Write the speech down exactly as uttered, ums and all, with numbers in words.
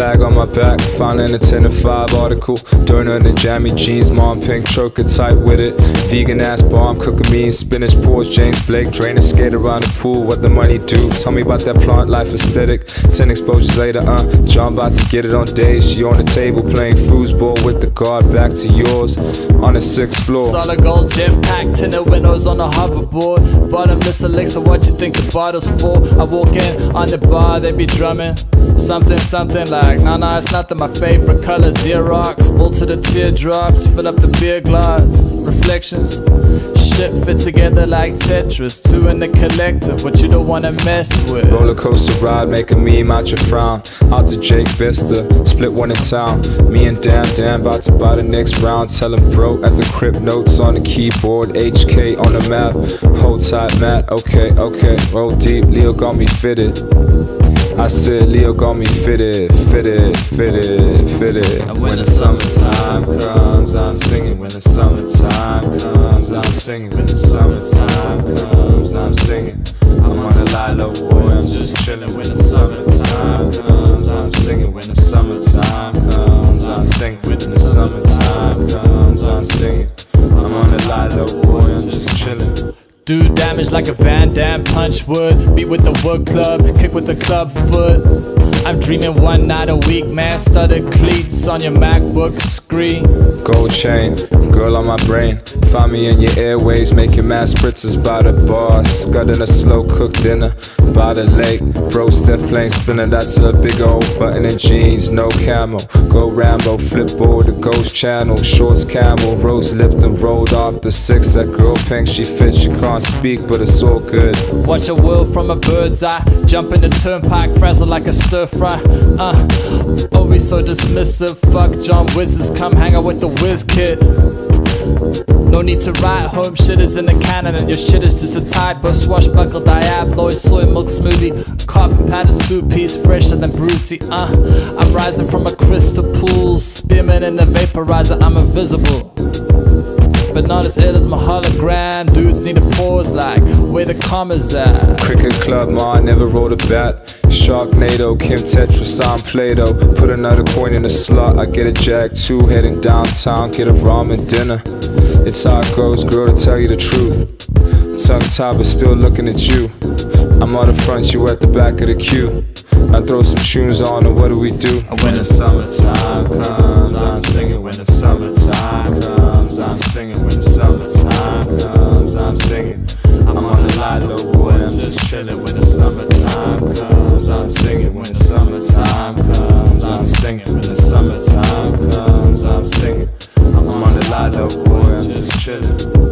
flag on my back, finding a ten to five article. Donor in the jammy jeans, mom pink choker tight with it. Vegan ass bomb, cooking mean spinach pours. James Blake, drainer, skate around the pool. What the money do? Tell me about that plant life aesthetic. Ten exposures later, uh, John about to get it on days. She on the table playing foosball with the guard. Back to yours on the sixth floor. Solid gold gym packed, tinted windows on a hoverboard. Bottomless elixir, what you think the bottle's for? I walk in on the bar, they be drumming something, something like, nah, nah, it's nothing. My favorite color, Xerox. Bull to the teardrops, fill up the beer glass. Reflections, shit fit together like Tetris. Two in the collective, what you don't wanna mess with. Roller coaster ride, make a meme out your frown. Out to Jake Vista, split one in town. Me and Dan, Dan about to buy the next round. Tell him bro at the crib, notes on the keyboard. H K on the map, hold tight Matt. Okay, okay, roll deep, Leo got me fitted. I said Leo got me fitted, fitted, fitted, fitted. And when the summertime comes, I'm singing. When the summertime comes, I'm singing. When the summertime comes, I'm singing. I'm on the Lilo boy, I'm just chilling. When the summertime comes, I'm singing. When the summertime comes, I'm singing. When the summertime comes, I'm singing. I'm on the Lilo boy, I'm just chilling. Do damage like a Van Damme, punch wood. Beat with the wood club, kick with the club foot. I'm dreaming one night a week, man. Studded cleats on your MacBook screen. Gold chain, girl on my brain. Find me in your airways, making mad spritzers by the bar. Scudding a slow cooked dinner by the lake. Bro, Steph playing spinner, that's a big old button in jeans, no camo. Go Rambo, flip board, the ghost channel. Shorts camel, rose lipped and rolled off the six. That girl pink, she fit, she can't speak, but it's all good. Watch a world from a bird's eye. Jump in the turnpike, frazzle like a stir fry. Uh, always so dismissive. Fuck John Wizzes, come hang out with the whiz kid. No need to write home, shit is in the canon and your shit is just a typo. Swashbuckle, diabloid, soy milk smoothie, cotton pattern two-piece, fresher than Brucey. Uh, I'm rising from a crystal pool, spearmint in the vaporizer, I'm invisible. But not as ill as my hologram. Dudes need a pause like where the commas at. Cricket club, ma, I never rolled a bat. Sharknado, Kim Tetris, I'm Play-Doh. Put another coin in the slot, I get a jag two. Heading downtown, get a ramen dinner. It's how it goes, girl, to tell you the truth. Tongue tied but still looking at you. I'm on the front, you at the back of the queue. I throw some tunes on and what do we do? When the summertime comes, I'm singing. When the summertime comes, I'm singing. When the summertime comes, I'm singing. I'm on the Lilo boy, I'm just chilling. When the summertime comes, I'm singing. When the summertime comes, I'm singing. When the summertime comes, I'm singing. I'm on the Lilo boy, I'm just chilling.